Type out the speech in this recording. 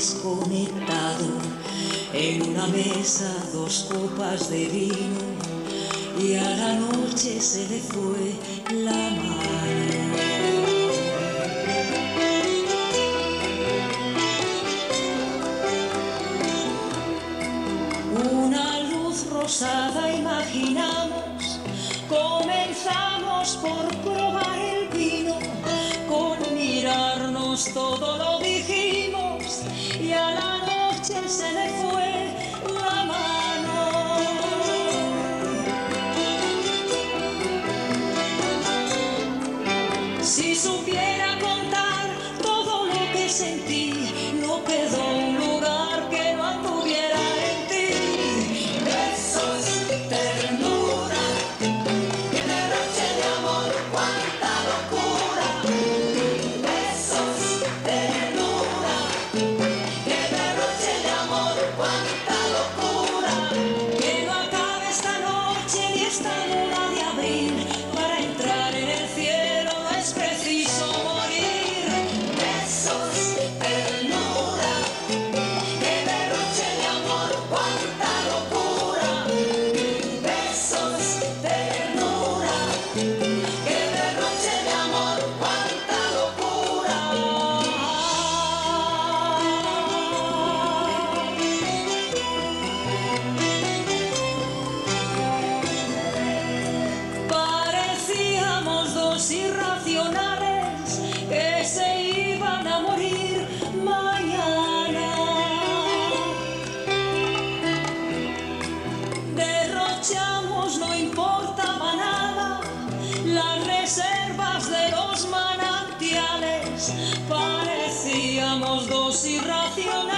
desconectado. En una mesa 2 copas de vino y a la noche se le fue la mano. Una luz rosada imaginamos, comenzamos por probar el vino, con mirarnos todo lo dijimos y a la noche se le fue la mano. Si supiera contar todo lo que sentí, no quedó un lugar que no anduviera en ti. Besos, ternura, que derroche de amor, cuánta locura. Besos, ternura, que derroche de amor, cuánta locura. Que no acabe esta noche ni esta luna de abril, para entrar en el cielo no es preciso morir. Besos, ternura, que derroche de amor, cuánta locura. Besos, ternura, que derroche de amor, cuánta locura. Parecíamos 2 irracionales que se iban a morir mañana. Derrochamos, no importaba nada, las reservas de los manantiales. Parecíamos 2 irracionales